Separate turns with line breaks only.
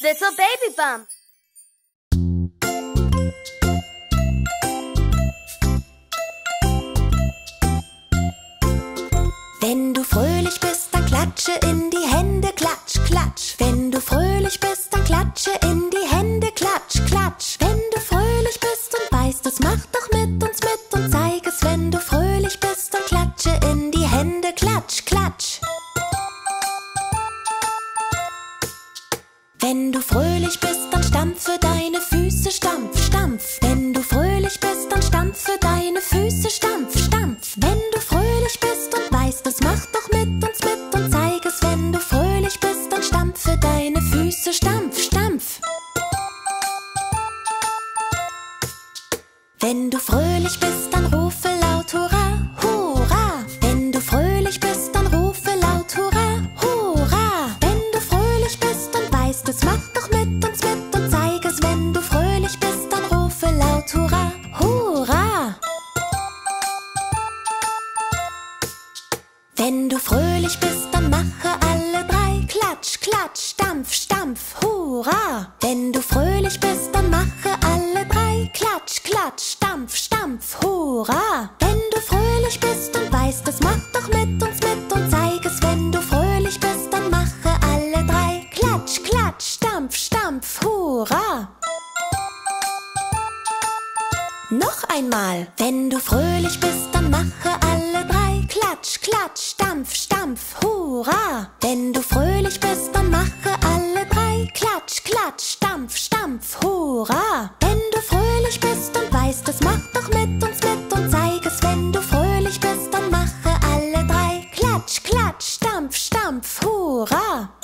Little Baby Bump.
Wenn du fröhlich bist, dann klatsche in die Hände, klatsch, klatsch. Wenn du fröhlich bist, dann klatsche in die Hände, klatsch, klatsch. Wenn du fröhlich bist und weißt es, mach doch mit uns mit und zeig es. Wenn du fröhlich bist, dann klatsche in die Hände, klatsch, klatsch. Wenn du fröhlich bist, dann stampfe deine Füße, stampf, stampf. Wenn du fröhlich bist, dann stampfe deine Füße, stampf, stampf. Wenn du fröhlich bist und weißt es, mach doch mit uns mit und zeig es. Wenn du fröhlich bist, dann stampfe deine Füße, stampf, stampf. Wenn du fröhlich bist, dann rufe laut Hurra, Hurra. Wenn du fröhlich bist, dann rufe laut Hurra, Hurra. Wenn du fröhlich bist und weißt es, mach doch mit uns mit und zeig es. Wenn du fröhlich bist, dann rufe laut Hurra, Hurra. Wenn du fröhlich bist, dann mache alle drei klatsch, klatsch, stampf, stampf, Hurra. Wenn du fröhlich bist, dann mache alle drei klatsch, klatsch, stampf, stampf, Hurra. Wenn du fröhlich bist und weißt es, mach doch mit uns mit und zeig es. Wenn du fröhlich bist, dann mache alle drei klatsch, klatsch, stampf, stampf, Hurra. Noch einmal. Wenn du fröhlich bist, dann mache alle drei klatsch, klatsch, stampf, stampf, Hurra. Wenn du fröhlich bist, dann mache alle drei klatsch, klatsch, stampf, stampf, Hurra. Wenn du fröhlich bist und weißt es, mach doch mit uns mit und zeig es. Wenn du fröhlich bist, dann mache alle drei klatsch, klatsch, stampf, stampf, Hurra.